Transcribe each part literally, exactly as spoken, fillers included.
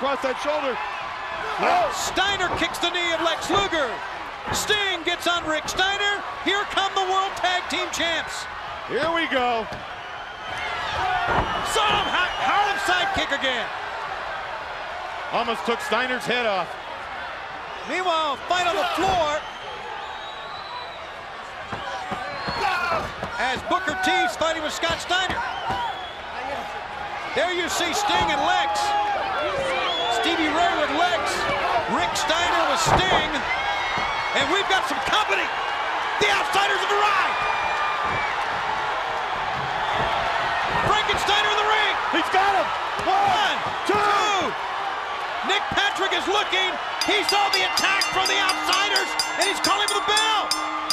across that shoulder. Oh. Steiner kicks the knee of Lex Luger. Sting gets on Rick Steiner. Here come the World Tag Team Champs. Here we go. Saw him, Harlem sidekick again. Almost took Steiner's head off. Meanwhile, fight on the floor. As Booker T's fighting with Scott Steiner. There you see Sting and Lex. Stevie Ray with Lex. Rick Steiner with Sting. And we've got some company. The Outsiders have arrived. Frankensteiner in the ring. He's got him. One, One two. two. Nick Patrick is looking. He saw the attack from the Outsiders, and he's calling for the bell.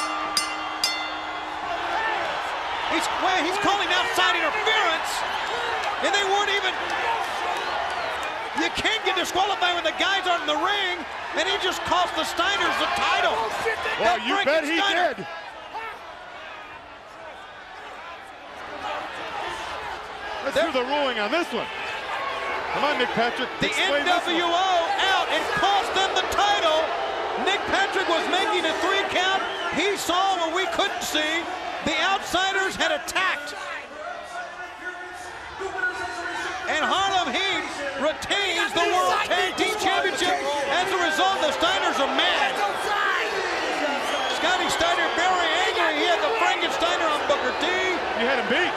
He's, well, he's calling outside interference, and they weren't even. You can't get disqualified when the guys aren't in the ring, and he just cost the Steiners the title. Well, you bet he did. Let's do the ruling on this one. Come on, Nick Patrick. The N W O out and cost them the title. Nick Patrick was making a three count. He saw what we couldn't see. The Outsiders had attacked. And Harlem Heat retains the World Tag Team Championship. As a result, the Steiners are mad. Scotty Steiner very angry. He had the Frankensteiner on Booker T. You had him beat.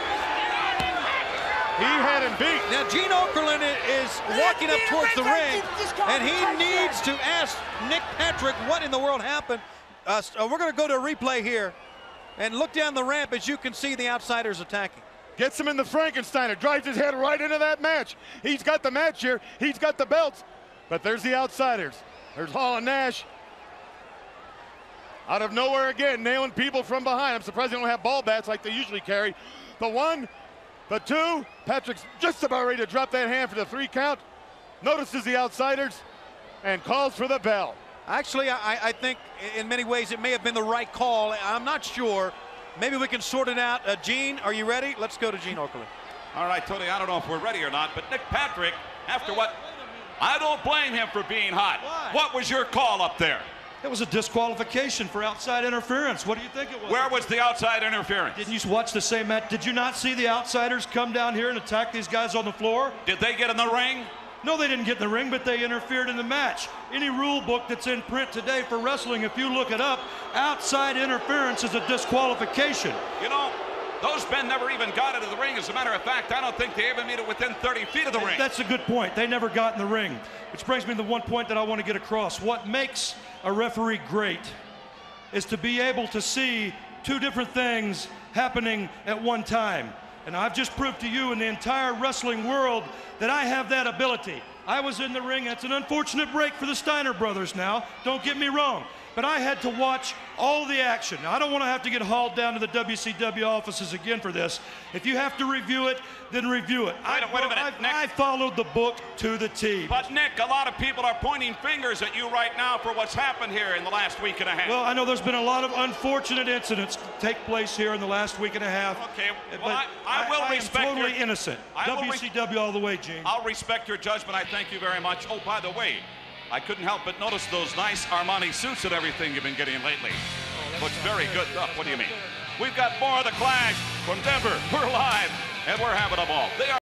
He had him beat. Now, Gene Okerlund is walking up towards the ring, and he needs to ask Nick Patrick what in the world happened. Uh, we're going to go to a replay here and look down the ramp as you can see the Outsiders attacking. Gets him in the Frankensteiner, drives his head right into that match. He's got the match here. He's got the belts. But there's the Outsiders. There's Hall and Nash. Out of nowhere again, nailing people from behind. I'm surprised they don't have ball bats like they usually carry. The one. The two, Patrick's just about ready to drop that hand for the three count. Notices the Outsiders and calls for the bell. Actually, I, I think in many ways it may have been the right call. I'm not sure. Maybe we can sort it out. Uh, Gene, are you ready? Let's go to Gene Okerlund. All right, Tony, I don't know if we're ready or not, but Nick Patrick, after what, I don't blame him for being hot. Why? What was your call up there? It was a disqualification for outside interference. What do you think it was? Where was the outside interference? Didn't you watch the same match? Did you not see the Outsiders come down here and attack these guys on the floor? Did they get in the ring? No, they didn't get in the ring, but they interfered in the match. Any rule book that's in print today for wrestling, if you look it up, outside interference is a disqualification. You know, those men never even got into the ring. As a matter of fact, I don't think they even made it within thirty feet of the ring. That's a good point. They never got in the ring. Which brings me to the one point that I want to get across. What makes a referee great is to be able to see two different things happening at one time. And I've just proved to you in the entire wrestling world that I have that ability. I was in the ring. That's an unfortunate break for the Steiner brothers now. Don't get me wrong. But I had to watch all the action. Now, I don't want to have to get hauled down to the W C W offices again for this. If you have to review it, then review it. Wait, I, a, wait a minute, I, Nick. I followed the book to the T. But, Nick, a lot of people are pointing fingers at you right now for what's happened here in the last week and a half. Well, I know there's been a lot of unfortunate incidents take place here in the last week and a half. Okay, well, but I, I will I, respect I am totally your, innocent. I will W C W all the way, Gene. I'll respect your judgment. I thank you very much. Oh, by the way, I couldn't help but notice those nice Armani suits and everything you've been getting lately. Looks very good stuff. What do you mean? We've got more of the Clash from Denver. We're live, and we're having a ball. They are